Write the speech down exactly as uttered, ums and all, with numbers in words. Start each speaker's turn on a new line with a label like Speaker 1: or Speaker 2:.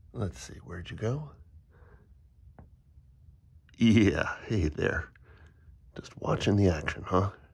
Speaker 1: Let's see, where'd you go? Yeah, hey there. Just watching the action, huh?